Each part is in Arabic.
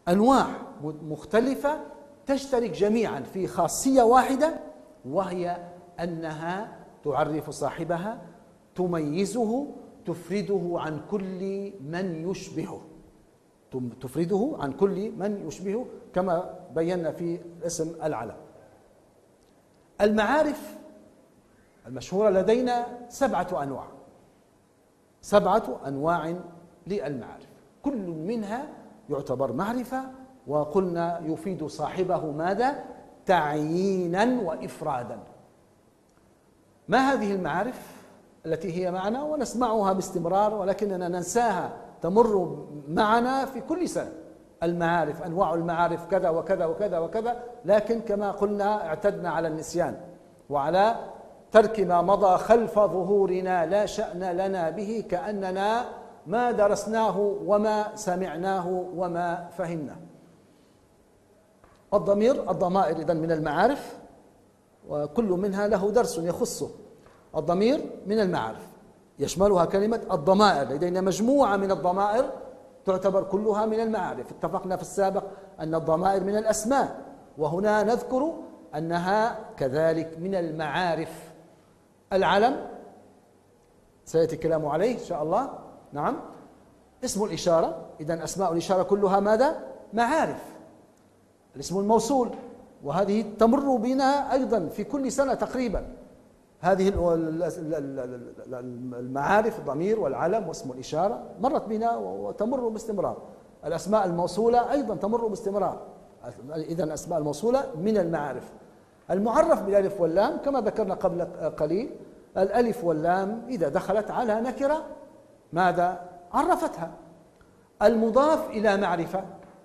أنواع مختلفة تشترك جميعا في خاصية واحدة، وهي أنها تعرف صاحبها، تميزه، تفرده عن كل من يشبهه، تفرده عن كل من يشبهه كما بينا في اسم العلم. المعارف المشهورة لدينا 7 أنواع، 7 أنواع للمعارف، كل منها يعتبر معرفة، وقلنا يفيد صاحبه ماذا؟ تعيينا وإفرادا. ما هذه المعارف التي هي معنا ونسمعها باستمرار ولكننا ننساها، تمر معنا في كل سنة؟ المعارف، أنواع المعارف كذا وكذا وكذا وكذا، لكن كما قلنا اعتدنا على النسيان وعلى ترك ما مضى خلف ظهورنا لا شأن لنا به، كأننا ما درسناه وما سمعناه وما فهمناه. الضمائر إذن من المعارف، وكل منها له درس يخصه. الضمير من المعارف، يشملها كلمة الضمائر، لدينا مجموعة من الضمائر تعتبر كلها من المعارف. اتفقنا في السابق أن الضمائر من الأسماء، وهنا نذكر أنها كذلك من المعارف. العلم سيأتي الكلام عليه إن شاء الله. نعم. اسم الإشارة، إذن أسماء الإشارة كلها ماذا؟ معارف. الاسم الموصول، وهذه تمر بنا أيضا في كل سنة تقريبا، هذه المعارف، الضمير والعلم واسم الإشارة مرت بنا وتمر باستمرار. الأسماء الموصولة أيضا تمر باستمرار، إذن أسماء الموصولة من المعارف. المعرف بالألف واللام كما ذكرنا قبل قليل، الألف واللام إذا دخلت على نكرة ماذا؟ عرفتها. المضاف إلى معرفة،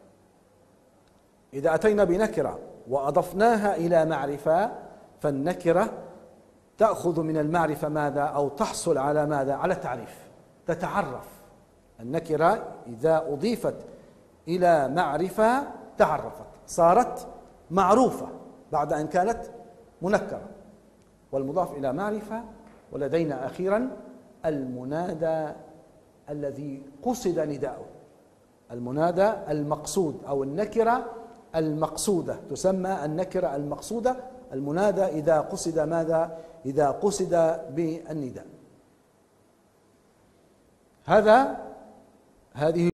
إذا أتينا بنكرة وأضفناها إلى معرفة فالنكرة تأخذ من المعرفة ماذا؟ أو تحصل على ماذا؟ على التعريف، تتعرف. النكرة إذا أضيفت إلى معرفة تعرفت، صارت معروفة بعد أن كانت منكرة. والمضاف إلى معرفة. ولدينا أخيرا المنادى الذي قصد نداؤه، المنادى المقصود أو النكرة المقصودة، تسمى النكرة المقصودة، المنادى إذا قصد ماذا؟ إذا قصد بالنداء. هذه